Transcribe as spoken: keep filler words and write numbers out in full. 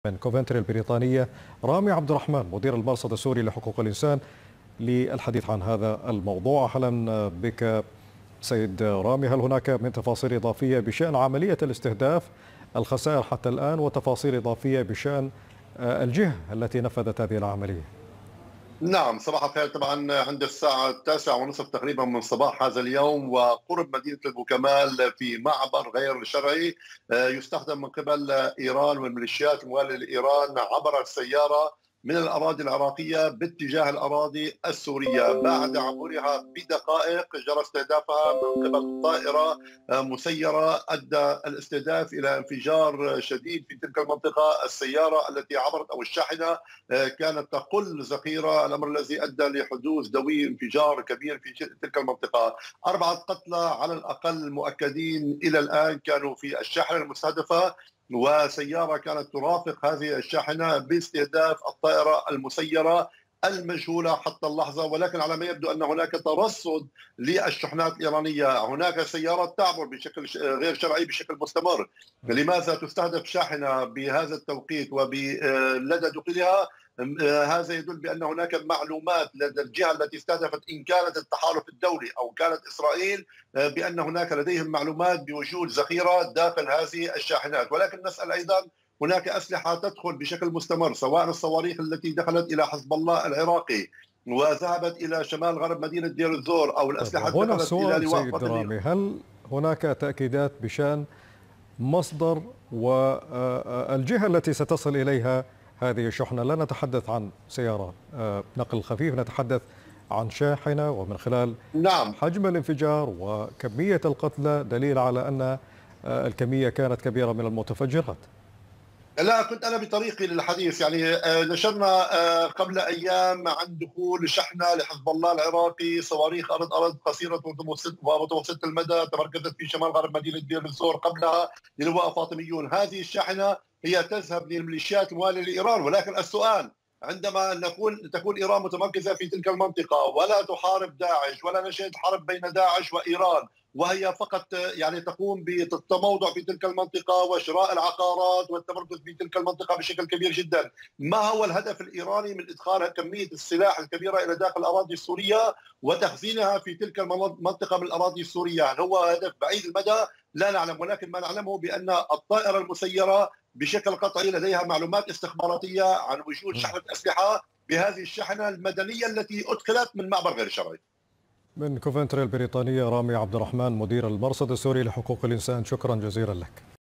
من كوفنتري البريطانية رامي عبد الرحمن مدير المرصد السوري لحقوق الإنسان للحديث عن هذا الموضوع. أهلا بك سيد رامي. هل هناك من تفاصيل إضافية بشأن عملية الاستهداف، الخسائر حتى الآن، وتفاصيل إضافية بشأن الجهة التي نفذت هذه العملية؟ نعم، صباح الخير. طبعا عند الساعة التاسعة ونصف تقريبا من صباح هذا اليوم وقرب مدينة البوكمال في معبر غير شرعي يستخدم من قبل إيران والميليشيات الموالية لإيران عبر السيارة من الأراضي العراقية باتجاه الأراضي السورية. بعد عبورها بدقائق جرى استهدافها من قبل طائرة مسيرة، أدى الاستهداف إلى انفجار شديد في تلك المنطقة. السيارة التي عبرت أو الشاحنة كانت تقل ذخيرة، الأمر الذي أدى لحدوث دوي انفجار كبير في تلك المنطقة. أربعة قتلى على الأقل مؤكدين إلى الآن كانوا في الشاحنة المستهدفة، وسيارة كانت ترافق هذه الشاحنة باستهداف الطائرة المسيرة المجهولة حتى اللحظة. ولكن على ما يبدو أن هناك ترصد للشحنات الإيرانية، هناك سيارات تعبر بشكل غير شرعي بشكل مستمر. لماذا تستهدف شاحنة بهذا التوقيت ولدى دخولها؟ هذا يدل بأن هناك معلومات لدى الجهة التي استهدفت، إن كانت التحالف الدولي أو كانت إسرائيل، بأن هناك لديهم معلومات بوجود ذخيرة داخل هذه الشاحنات. ولكن نسأل أيضا، هناك أسلحة تدخل بشكل مستمر، سواء الصواريخ التي دخلت إلى حزب الله العراقي وذهبت إلى شمال غرب مدينة دير الزور، أو الأسلحة طيب، هنا دخلت إلى سؤال لواء سيد وطني. رامي، هل هناك تأكيدات بشأن مصدر والجهة التي ستصل إليها هذه الشحنة؟ لا نتحدث عن سيارة نقل خفيف، نتحدث عن شاحنة، ومن خلال نعم، حجم الانفجار وكمية القتلى دليل على أن الكمية كانت كبيرة من المتفجرات. لا، كنت أنا بطريقي للحديث. يعني آه، نشرنا آه، قبل أيام عن دخول شحنة لحزب الله العراقي، صواريخ أرض أرض قصيرة ومتوسطة المدى تمركزت في شمال غرب مدينة دير الزور، قبلها للواء فاطميون. هذه الشاحنة هي تذهب للميليشيات الموالية لإيران. ولكن السؤال، عندما نقول تكون إيران متمركزة في تلك المنطقة ولا تحارب داعش ولا نشهد حرب بين داعش وإيران، وهي فقط يعني تقوم بالتموضع في تلك المنطقة وشراء العقارات والتمركز في تلك المنطقة بشكل كبير جدا، ما هو الهدف الإيراني من إدخال كمية السلاح الكبيرة إلى داخل الأراضي السورية وتخزينها في تلك المنطقة من الأراضي السورية؟ هل هو هدف بعيد المدى؟ لا نعلم. ولكن ما نعلمه بأن الطائرة المسيرة بشكل قطعي لديها معلومات استخباراتية عن وجود شحنة أسلحة بهذه الشحنة المدنية التي أدخلت من معبر غير شرعي. من كوفنتري البريطانية رامي عبد الرحمن مدير المرصد السوري لحقوق الإنسان، شكرا جزيلا لك.